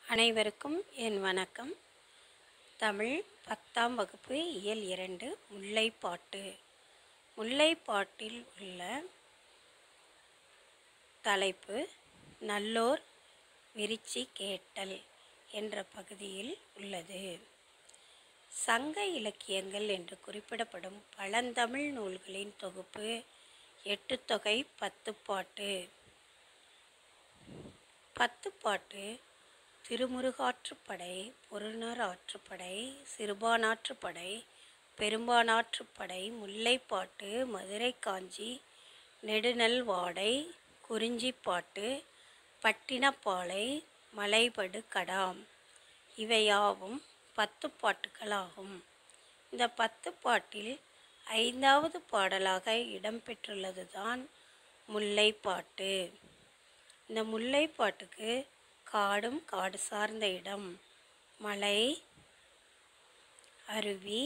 அனைவருக்கும் என் வணக்கம். தமிழ் 10ஆம் வகுப்பு இயல் 2 முல்லைப்பாட்டு. முல்லைப்பாட்டில் உள்ள தலைப்பு நல்லோர் விரிச்சி கேட்டல் என்ற பகுதியில் உள்ளது. சங்க இலக்கியங்கள் என்று குறிப்பிடப்படும் பழந்தமிழ் நூல்களின் தொகுப்பு 8 தொகை 10 பாட்டு. 10 பாட்டு திருமுருகாற்றுப்படை, பொருநராற்றுப்படை, சிறுபானாற்றுப்படை, பெரும்பானாற்றுப்படை, முல்லைப்பாட்டு, மதுரை காஞ்சி, நெடுநல்வாடை, குறிஞ்சிப்பாட்டு, பட்டினப்பாலை, மலைபடு கடாம் இவையாவும் 10 பாட்டுகளாகும். இந்த 10 பாட்டில் 5வது பாடலாக இடம்பெற்றுள்ளதுதான் முல்லைப்பாட்டு. இந்த முல்லைப்பாட்டுக்கு காடும் காடு சார்ந்த இடம், மலை, அருவி,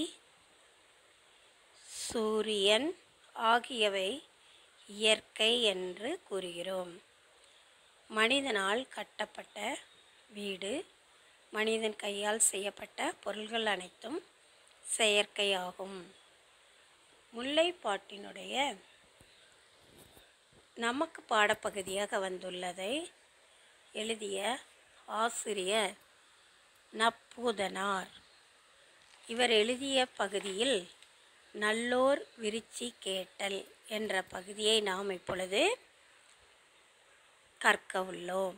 சூரியன் ஆகியவை இயற்கை என்று கூறுகிறோம். மனிதனால் கட்டப்பட்ட வீடு, மனிதன் கையால் செய்யப்பட்ட பொருள்கள் அனைத்தும் செயற்கையாகும். முல்லைப்பாட்டினுடைய நமக்கு பாடப்பகுதியாக வந்துள்ளதை எழுதிய ஆசிரியர் நப்பூதனார். இவர் எழுதிய பகுதியில் நல்லோர் விரிச்சி கேட்டல் என்ற பகுதியை நாம் இப்பொழுது கற்க உள்ளோம்.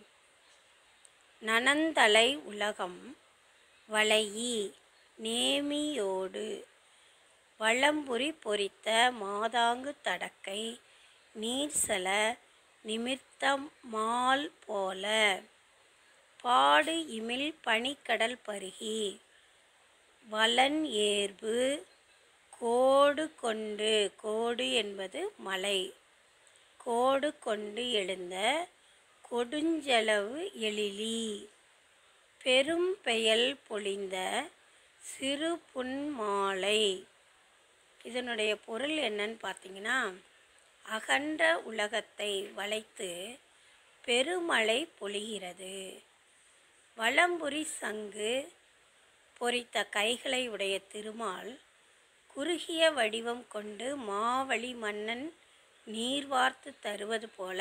நனந்தலை உலகம் வளையி நேமியோடு வளம்புரி பொறித்த மாதாங்கு தடக்கை நீர்சல நிமிர்த்தமால் போல பாடு இமிழ் பனிக்கடல் பருகி வலன் ஏர்பு கோடு கொண்டு, கோடு என்பது மலை, கோடு கொண்டு எழுந்த கொடுஞ்செலவு எழிலி பெரும் பெயல் பொழிந்த சிறு புன்மாலை. இதனுடைய பொருள் என்னன்னு பார்த்தீங்கன்னா, அகன்ற உலகத்தை வளைத்து பெருமழை பொழிகிறது. வலம்புரி சங்கு பொறித்த கைகளை உடைய திருமால் குறுகிய வடிவம் கொண்டு மாவழி மன்னன் நீர் வார்த்து தருவது போல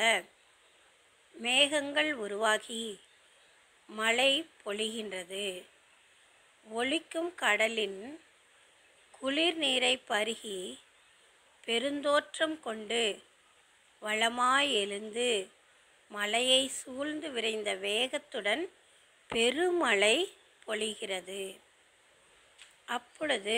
மேகங்கள் உருவாகி மழை பொழிகின்றது. ஒலிக்கும் கடலின் குளிர் நீரை பருகி பெருந்தோற்றம் கொண்டு வளமாய் எழுந்து மலையை சூழ்ந்து விரைந்த வேகத்துடன் பெருமழை பொழிகிறது. அப்பொழுது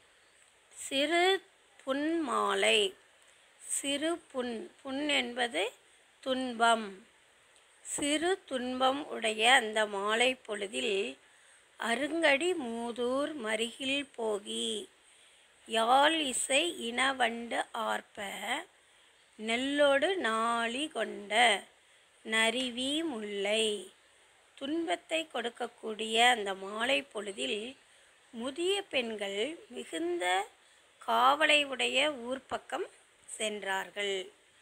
சிறு புன்மாலை, சிறு புன் என்பது துன்பம், சிறு துன்பம் உடைய அந்த மாலை பொழுதில் அருங்கடி மூதூர் மருகில் போகி யாழ் இசை இனவண்டு ஆர்ப்ப நெல்லொடு நாளி கொண்ட நறுவி முல்லை. துன்பத்தை கொடுக்கக்கூடிய அந்த மாலை பொழுதில் முதிய பெண்கள் மிகுந்த காவலை உடைய ஊர்ப்பக்கம் சென்றார்கள்.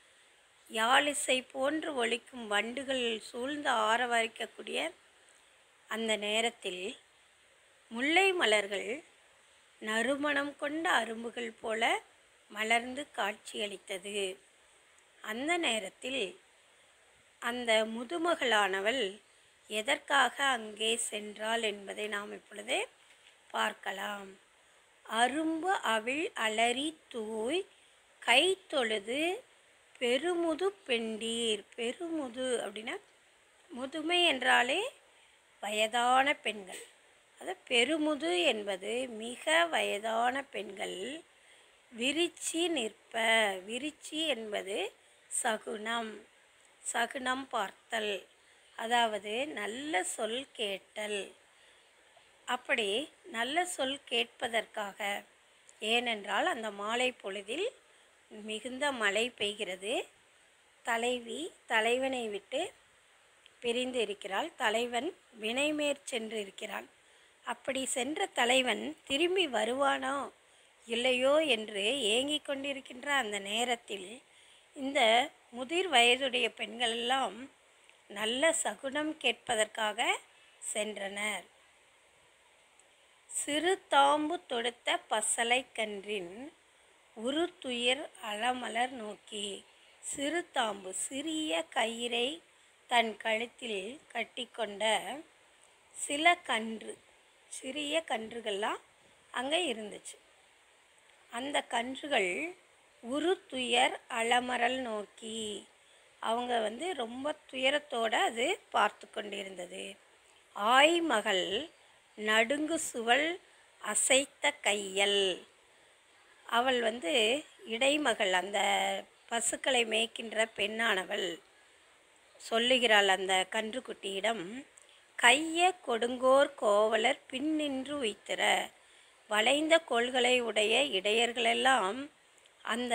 யாழிசை போன்று ஒலிக்கும் வண்டுகள் சூழ்ந்து ஆரவாரிக்கக்கூடிய அந்த நேரத்தில் முல்லை மலர்கள் நறுமணம் கொண்ட அரும்புகள் போல மலர்ந்து காட்சியளித்தது. அந்த நேரத்தில் அந்த முதுமகளானவள் எதற்காக அங்கே சென்றாள் என்பதை நாம் இப்பொழுது பார்க்கலாம். அரும்பு அவிழ் அலறி தூய் கை தொழுது பெருமுது பெண்டீர். பெருமுது அப்படின்னா முதுமை என்றாலே வயதான பெண்கள். அது பெருமுது என்பது மிக வயதான பெண்கள் விரிச்சி நிற்ப. விரிச்சி என்பது சகுனம், சகுனம் பார்த்தல், அதாவது நல்ல சொல் கேட்டல். அப்படி நல்ல சொல் கேட்பதற்காக, ஏனென்றால் அந்த மாலை பொழுதில் மிகுந்த மழை பெய்கிறது. தலைவி தலைவனை விட்டு பிரிந்து இருக்கிறாள். தலைவன் வினைமேற் சென்று இருக்கிறான். அப்படி சென்ற தலைவன் திரும்பி வருவானோ இல்லையோ என்று ஏங்கிக் கொண்டிருக்கின்ற அந்த நேரத்தில் இந்த முதிர் வயதுடைய பெண்களெல்லாம் நல்ல சகுனம் கேட்பதற்காக சென்றனர். சிறு தாம்பு தொடுத்த பசலை கன்றின் உறுதுயிர் அலமலர் நோக்கி. சிறு தாம்பு சிறிய கயிறை தன் கழுத்தில் கட்டிக்கொண்ட சிறிய கன்றுகள்லாம் அங்கே இருந்துச்சு. அந்த கன்றுகள் உறுதுயர் அலமரல் நோக்கி, அவங்க ரொம்ப துயரத்தோடு அது பார்த்து கொண்டிருந்தது. ஆய்மகள் நடுங்கு சுவல் அசைத்த கையல். அவள் இடைமகள், அந்த பசுக்களை மேய்க்கின்ற பெண்ணானவள் சொல்லுகிறாள் அந்த கன்றுக்குட்டியிடம், கைய கொடுங்கோர் கோவலர் பின்னின்று உய்த்திர. வளைந்த கோள்களை உடைய இடையர்களெல்லாம் அந்த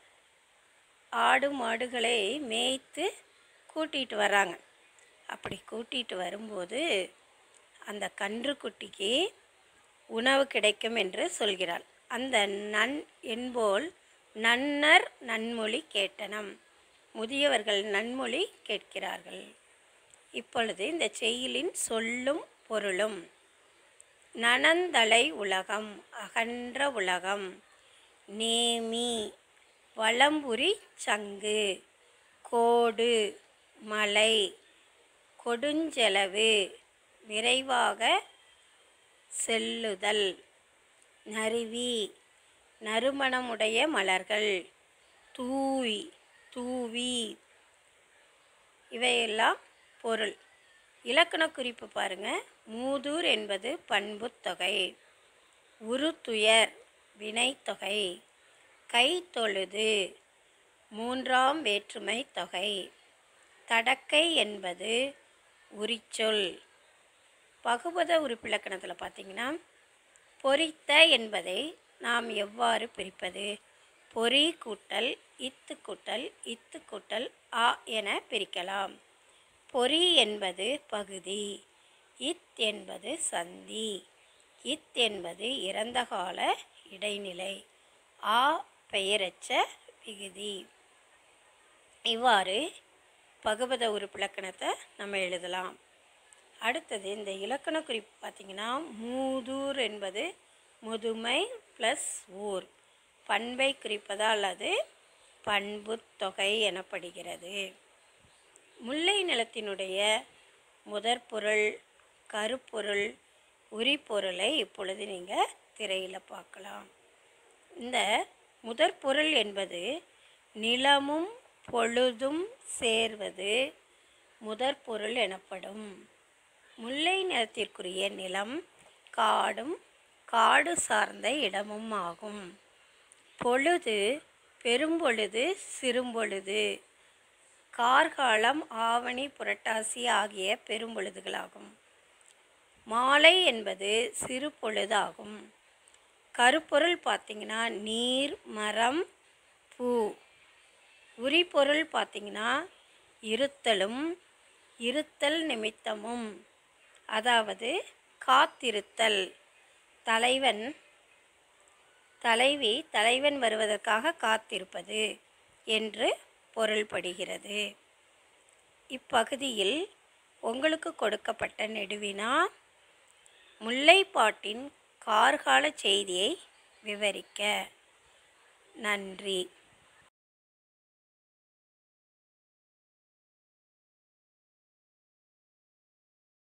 ஆடு மாடுகளை மேய்த்து கூட்டிகிட்டு வராங்க. அப்படி கூட்டிகிட்டு வரும்போது அந்த கன்றுக்குட்டிக்கு உணவு கிடைக்கும் என்று சொல்கிறாள். அந்த நன் என்போல் நன்னர் நன்மொழி கேட்டனம். முதியவர்கள் நன்மொழி கேட்கிறார்கள். இப்பொழுது இந்த செய்யுளின் சொல்லும் பொருளும். நனந்தலை உலகம் அகன்ற உலகம். நேமி வலம்புரி சங்கு. கோடு மலை. கொடுஞ்செலவு விரைவாக செல்லுதல். நறுவி நறுமணமுடைய மலர்கள். தூய் தூவி. இவையெல்லாம் பொருள். இலக்கண குறிப்பு பாருங்கள். மூதூர் என்பது பண்புத்தொகை. உறுதுயர் வினைத்தொகை. கை தொழுது மூன்றாம் வேற்றுமை தொகை. தடக்கை என்பது உரிச்சொல். பகுபத உறுப்பிலக்கணத்தில் பார்த்திங்கன்னா, பொறித்த என்பதை நாம் எவ்வாறு பிரிப்பது? பொறி கூட்டல் இத்து கூட்டல் இத்து கூட்டல் ஆ என பிரிக்கலாம். பொறி என்பது பகுதி. இத் என்பது சந்தி. இத் என்பது இறந்த கால இடைநிலை. ஆ பெயரச்ச விகுதி. இவ்வாறு பகுபத உறுப்பிலக்கணத்தை நம்ம எழுதலாம். அடுத்தது இந்த இலக்கண குறிப்பு பார்த்திங்கன்னா, மூதூர் என்பது முதுமை ப்ளஸ் ஊர். பண்பை குறிப்பதால் அது பண்புத்தொகை எனப்படுகிறது. முல்லை நிலத்தினுடைய முதற்பொருள், கருப்பொருள், உரிப்பொருளை இப்பொழுது நீங்கள் திரையில் பார்க்கலாம். இந்த முதற்பொருள் என்பது நிலமும் பொழுதும் சேர்வது முதற்பொருள் எனப்படும். முல்லை நிலத்திற்குரிய நிலம் காடும் காடு சார்ந்த இடமும் ஆகும். பொழுது பெரும்பொழுது சிறும்பொழுது, கார்காலம் ஆவணி புரட்டாசி ஆகிய பெரும்பொழுதுகளாகும். மாலை என்பது சிறு பொழுதாகும். கருப்பொருள் பார்த்திங்கன்னா நீர், மரம், பூ. உரிப்பொருள் பார்த்திங்கன்னா இருத்தலும் இருத்தல் நிமித்தமும், அதாவது காத்திருத்தல். தலைவன் வருவதற்காக காத்திருப்பது என்று பொருள்படுகிறது. இப்பகுதியில் உங்களுக்கு கொடுக்கப்பட்ட நெடுவினா முல்லைப்பாட்டின் கார்கால செய்தியை விவரிக்க. நன்றி.